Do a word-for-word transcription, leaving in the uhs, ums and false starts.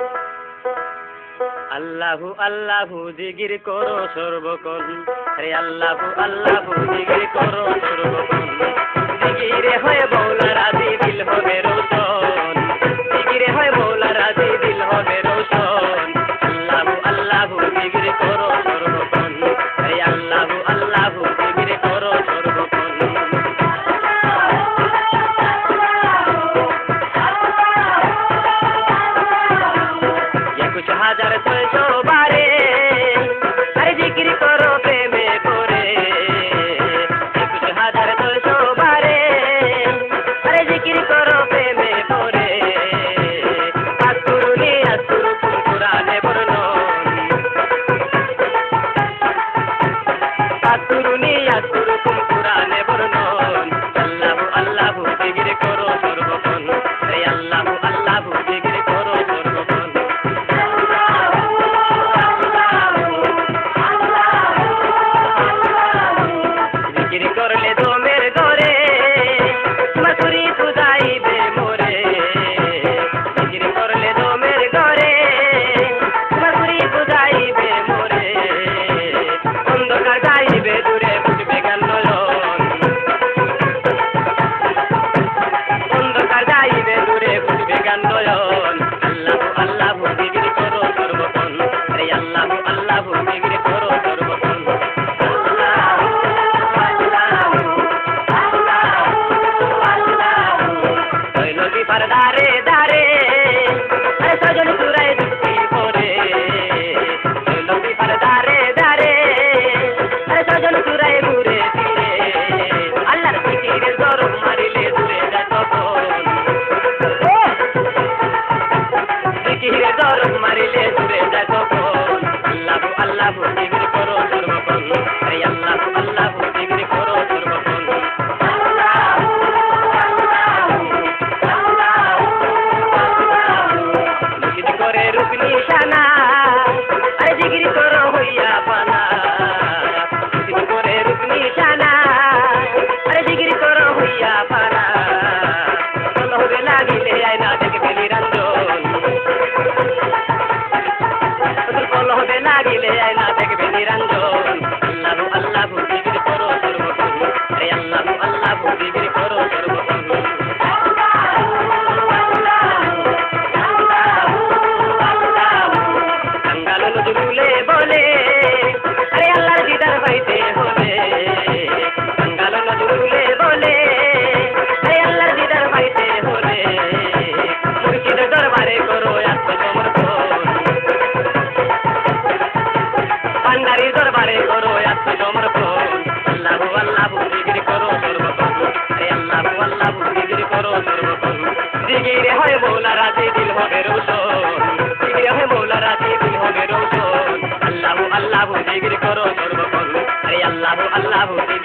আল্লাহু আল্লাহু জিকির করো সর্বক্ষণ, রে আল্লাহু আল্লাহু জিকির করো সর্বক্ষণ। জিকিরে হয় মৌলা রাজি দিল হবে রোশন, জিকিরে হয় মৌলা রাজি দিল হবে রোশন। আল্লাহু আল্লাহু জিকির করো সর্বক্ষণ, রে আল্লাহু আল্লাহু জিকির করো সর্বক্ষণ। একুশ হাজার ছয়শো বারে আরে জিকির করো প্রেমে পড়ে, একুশ হাজার ছয়শো বারে আরে জিকির করো প্রেমে পড়ে। আতুরুনি আতুরু কুরআনে বর্ণন, আতুরুনি আতুরু কুরআনে বর্ণন। আল্লাহু আল্লাহু জিকির করো সর্বক্ষণ, রে আল্লাহু আল্লাহু জিকির করো সর্বক্ষণ। জিকির করলে দমের ঘরে মাসুরি তু যাইবে মোরে, জিকির করলে দমের ঘরে মাসুরি তু যাইবে মোরে। অন্ধকার যাইবে দূরে বুঝবে জ্ঞান নয়ন, অন্ধকার যাইবে দূরে বুঝবে জ্ঞান নয়ন। আল্লাহু আল্লাহু জিকির করো সর্বক্ষণ, রে আল্লাহু আল্লাহু জিকির করো সর্বক্ষণ। নদী পার দারে দারে আরে সজন চুরাই যুক্তি করে, নদী পার দারে দারে আরে সজন চুরাই ঘুরে ফিরে। আল্লাহর জিকিরের দরদ মারিলে দূরে যায় তখন, জিকিরের দরদ মারিলে দূরে যায় তখন। আল্লাহু আল্লাহু জিকির করো সর্বক্ষণ, রে আল্লাহু আল্লাহু জিকির করো সর্বক্ষণ। মুর্শিদ করে রূপ নিশানা আরে জিকির করো হইয়া পানা, মুর্শিদ করে রূপ নিশানা আরে জিকির করো হইয়া পানা। কলবে লাগিলে আয়না দেখবে নিরঞ্জন, কলবে লাগিলে আয়না দেখবে নিরঞ্জন। আল্লাহু আল্লাহু জিকির করো সর্বক্ষণ, রে আল্লাহু আল্লাহু জিকির করো সর্বক্ষণ। কাঙ্গাল নজরুলে বলে আরে আল্লাহর দিদার পাইতে হলে, কাঙ্গাল নজরুলে বলে আরে আল্লাহর দিদার পাইতে হলে। মুর্শিদ দরবারে করো আত্মসমর্পণ, ভান্ডারির দরবারে করো আত্মসমর্পণ। আল্লাহু আল্লাহু জিকির করো সর্বক্ষণ, রে আল্লাহু আল্লাহু জিকির করো সর্বক্ষণ। জিকিরে হয় মৌলা রাজি দিল হবে রোশন, জিকিরে হয় মৌলা রাজি দিল হবে রোশন। আল্লাহু আল্লাহু জিকির করো সর্বক্ষণ, রে আল্লাহু আল্লাহু জিকির